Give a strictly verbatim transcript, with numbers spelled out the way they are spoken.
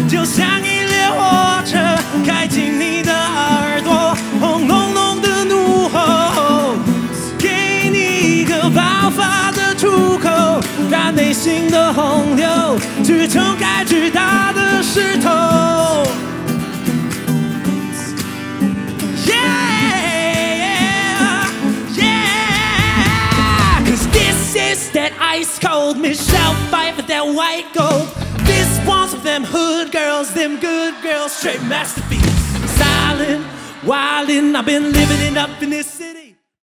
就像一列火车开进你的耳朵，轰隆隆的怒吼，给你一个爆发的出口，让内心的洪流去冲开巨大的石头。Yeah, yeah, 'cause this is that ice cold Michelle Pfeiffer, that white gold. This one's of them hood girls, them good girls, straight masterpiece. Silent, wildin', I've been living it up in this city.